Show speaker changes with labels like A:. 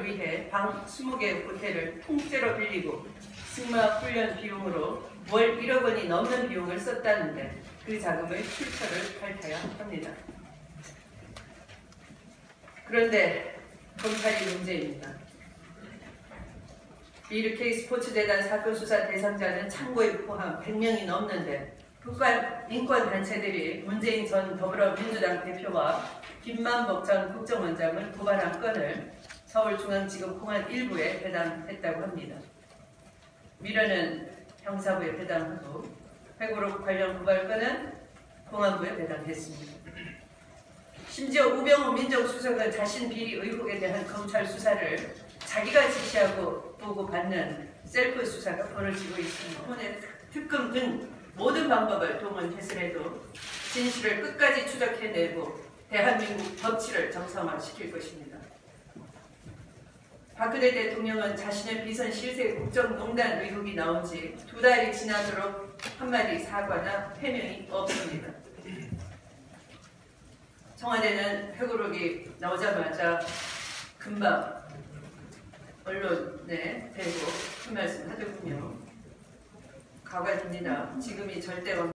A: 훈련을 위해 방 20개 호텔을 통째로 빌리고 승마 훈련 비용으로 월 1억 원이 넘는 비용을 썼다는데 그 자금의 출처를 밝혀야 합니다. 그런데 검찰이 문제입니다. BK 스포츠재단 사건 수사 대상자는 참고인 포함 100명이 넘는데 국가인권단체들이 문재인 전 더불어민주당 대표와 김만복 전 국정원장을 고발한 건을 서울중앙지검 공안 1부에 배당했다고 합니다. 미련은 형사부에 배당하고 회고록 관련 고발 건은 공안부에 배당했습니다. 심지어 우병우 민정수석은 자신 비리 의혹에 대한 검찰 수사를 자기가 지시하고 보고받는 셀프 수사가 벌어지고 있습니다. 오늘 특검 등 모든 방법을 동원해서라도 진실을 끝까지 추적해내고 대한민국 법치를 정상화시킬 것입니다. 박근혜 대통령은 자신의 비선 실세 국정농단 의혹이 나온 지 2달이 지나도록 한마디 사과나 해명이 없습니다. 청와대는 회고록이 나오자마자 금방 언론에 대고 큰 말씀 하더군요. 가관입니다. 지금이 절대